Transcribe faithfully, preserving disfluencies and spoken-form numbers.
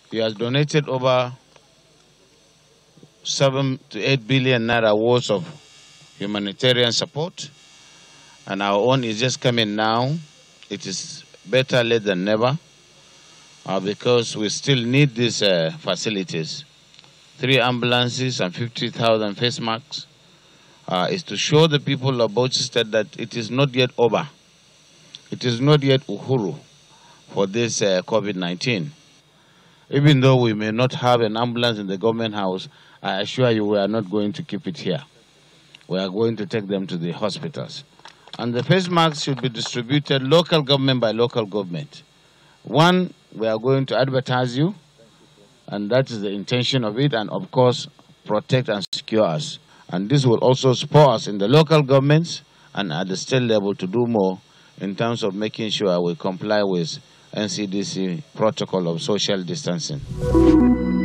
He has donated over seven to eight billion naira worth of humanitarian support, and our own is just coming now. It is better late than never, uh, because we still need these uh, facilities. Three ambulances and fifty thousand face masks uh, is to show the people of Bauchi State that it is not yet over. It is not yet uhuru for this uh, COVID nineteen. Even though we may not have an ambulance in the government house, I assure you we are not going to keep it here. We are going to take them to the hospitals. And the face masks should be distributed local government by local government. One, we are going to advertise you, and that is the intention of it, and of course, protect and secure us. And this will also support us in the local governments and at the state level to do more in terms of making sure we comply with N C D C protocol of social distancing.